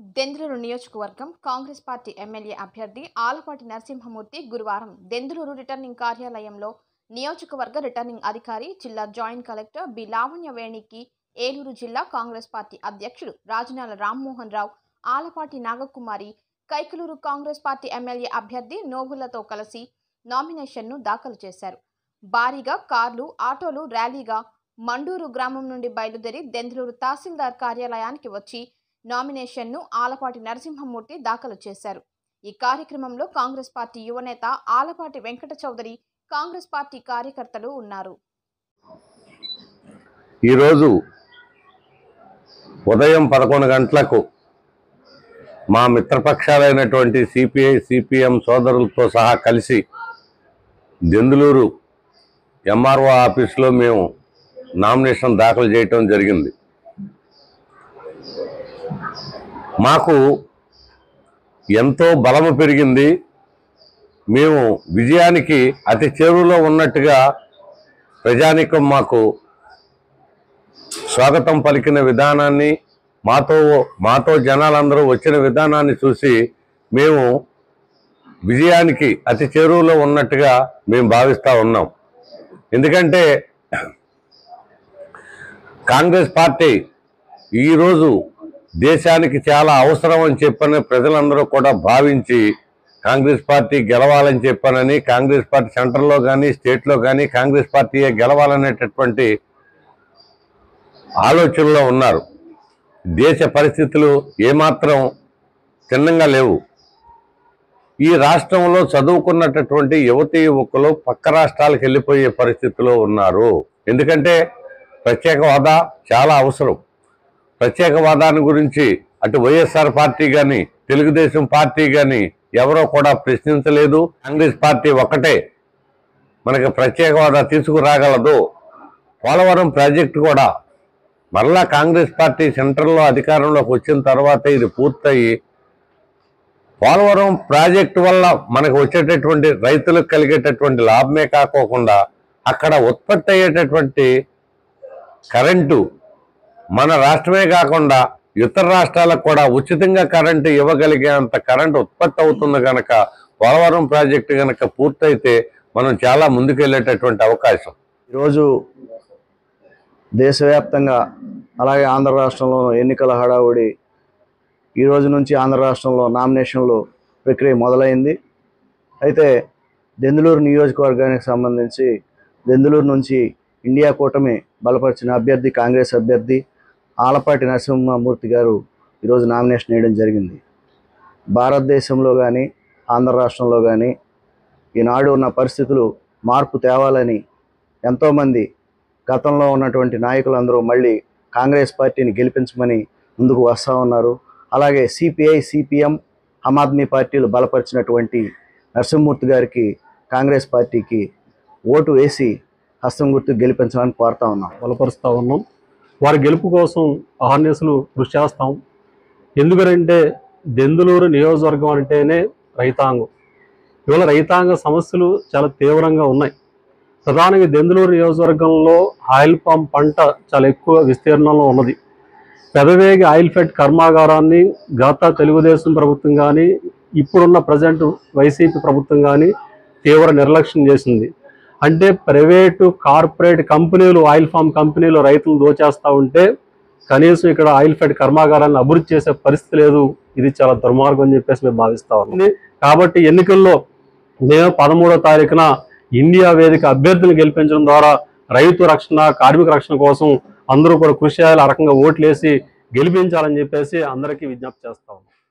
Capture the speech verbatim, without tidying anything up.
దెందులూరు నియోజకవర్గం Congress party MLA అభ్యర్థి ఆలపాటి నరసింహమూర్తి గురువారం దెందులూరు రిటర్నింగ్ కార్యాలయంలో నియోజకవర్గ రిటర్నింగ్ అధికారి జిల్లా జాయింట్ కలెక్టర్ బి లావణ్యవేణికి ఏలూరు జిల్లా కాంగ్రెస్ పార్టీ అధ్యక్షుడు Rajanala Rammohan Rao, Alapati Nagakumari, Kaikaluru Congress party MLA అభ్యర్థి నోగులతో కలిసి నామినేషన్ను దాఖలు చేశారు. భారీగా కార్లు, ఆటోలు ర్యాలీగా మండూరు గ్రామం నుండి బయలుదేరి దెందులూరు తహసీల్దార్ కార్యాలయానికి వచ్చి నామినేషన్ను ఆలపాటి నరసింహమూర్తి దాఖలు చేశారు. ఈ కార్యక్రమంలో కాంగ్రెస్ పార్టీ యువనేత ఆలపాటి వెంకట చౌదరి, కాంగ్రెస్ పార్టీ కార్యకర్తలు ఉన్నారు. ఈరోజు ఉదయం పదకొండు గంటలకు మా మిత్రపక్షాలైనటువంటి సిపిఐ సిపిఎం సోదరులతో సహా కలిసి దెందులూరు ఎంఆర్ఓ ఆఫీసులో మేము నామినేషన్ దాఖలు చేయటం జరిగింది. మాకు ఎంతో బలము పెరిగింది. మేము విజయానికి అతి చేరువలో ఉన్నట్టుగా ప్రజానీకం మాకు స్వాగతం పలికిన విధానాన్ని, మాతో మాతో జనాలందరూ వచ్చిన విధానాన్ని చూసి మేము విజయానికి అతి చేరువలో ఉన్నట్టుగా మేము భావిస్తూ ఉన్నాం. ఎందుకంటే కాంగ్రెస్ పార్టీ ఈరోజు దేశానికి చాలా అవసరం అని చెప్పని ప్రజలందరూ కూడా భావించి కాంగ్రెస్ పార్టీ గెలవాలని చెప్పానని, కాంగ్రెస్ పార్టీ సెంటర్లో కానీ స్టేట్లో కానీ కాంగ్రెస్ పార్టీయే గెలవాలనేటటువంటి ఆలోచనలో ఉన్నారు. దేశ పరిస్థితులు ఏమాత్రం చిన్నంగా లేవు. ఈ రాష్ట్రంలో చదువుకున్నటువంటి యువతీ యువకులు పక్క రాష్ట్రాలకు వెళ్ళిపోయే పరిస్థితిలో ఉన్నారు. ఎందుకంటే ప్రత్యేక హోదా చాలా అవసరం. ప్రత్యేక హోదాని గురించి అటు వైఎస్ఆర్ పార్టీ కానీ తెలుగుదేశం పార్టీ కానీ ఎవరో కూడా ప్రశ్నించలేదు. కాంగ్రెస్ పార్టీ ఒకటే మనకి ప్రత్యేక హోదా తీసుకురాగలదు. పోలవరం ప్రాజెక్టు కూడా మరలా కాంగ్రెస్ పార్టీ సెంట్రల్లో అధికారంలోకి వచ్చిన తర్వాత ఇది పూర్తయి పోలవరం ప్రాజెక్టు వల్ల మనకు వచ్చేటటువంటి రైతులకు కలిగేటటువంటి లాభమే కాకోకుండా అక్కడ ఉత్పత్తి అయ్యేటటువంటి కరెంటు మన రాష్ట్రమే కాకుండా ఇతర రాష్ట్రాలకు కూడా ఉచితంగా కరెంటు ఇవ్వగలిగేంత కరెంటు ఉత్పత్తి అవుతుంది కనుక పోలవరం ప్రాజెక్టు కనుక పూర్తయితే మనం చాలా ముందుకెళ్ళేటటువంటి అవకాశం. ఈరోజు దేశవ్యాప్తంగా అలాగే ఆంధ్ర రాష్ట్రంలో ఎన్నికల హడావుడి ఈ రోజు నుంచి ఆంధ్ర రాష్ట్రంలో నామినేషన్లు ప్రక్రియ మొదలైంది. అయితే దెందులూరు నియోజకవర్గానికి సంబంధించి దెందులూరు నుంచి ఇండియా కూటమి బలపరిచిన అభ్యర్థి కాంగ్రెస్ అభ్యర్థి ఆలపాటి నరసింహమూర్తి గారు ఈరోజు నామినేషన్ వేయడం జరిగింది. భారతదేశంలో కానీ ఆంధ్ర రాష్ట్రంలో కానీ ఈనాడు ఉన్న పరిస్థితులు మార్పు తేవాలని ఎంతోమంది గతంలో ఉన్నటువంటి నాయకులందరూ మళ్ళీ కాంగ్రెస్ పార్టీని గెలిపించమని ముందుకు వస్తూ ఉన్నారు. అలాగే సిపిఐ సిపిఎం ఆమ్ ఆద్మీ పార్టీలు బలపరిచినటువంటి నరసింహమూర్తి గారికి కాంగ్రెస్ పార్టీకి ఓటు వేసి హస్తం గుర్తు గెలిపించడానికి కోరుతా ఉన్నాం బలపరుస్తూ ఉన్నాం. వారి గెలుపు కోసం అహర్నిశలు కృషి చేస్తాం. ఎందుకంటే దెందులూరు నియోజకవర్గం అంటేనే రైతాంగం. ఇవాళ రైతాంగ సమస్యలు చాలా తీవ్రంగా ఉన్నాయి. ప్రధానంగా దెందులూరు నియోజకవర్గంలో ఆయిల్ పామ్ పంట చాలా ఎక్కువ విస్తీర్ణంలో ఉన్నది. పెదవేగి ఆయిల్ ఫెడ్ కర్మాగారాన్ని గత తెలుగుదేశం ప్రభుత్వం కానీ ఇప్పుడున్న ప్రజెంట్ వైసీపీ ప్రభుత్వం కానీ తీవ్ర నిర్లక్ష్యం చేసింది. అంటే private corporate companies oil farm companies రైతులు దోచేస్తూ ఉంటే కనీసం ఇక్కడ ఆయిల్ ఫెడ్ కర్మాగారాన్ని అభివృద్ధి చేసే పరిస్థితి లేదు. ఇది చాలా దుర్మార్గం అని చెప్పేసి మేము భావిస్తూ ఉన్నాం. కాబట్టి ఎన్నికల్లో మేము పదమూడో తారీఖున ఇండియా వేదిక అభ్యర్థులను గెలిపించడం ద్వారా రైతు రక్షణ, కార్మిక రక్షణ కోసం అందరూ కూడా కృషి చేయాలి. ఆ రకంగా ఓట్లేసి గెలిపించాలని చెప్పేసి అందరికీ విజ్ఞప్తి చేస్తా ఉన్నాం.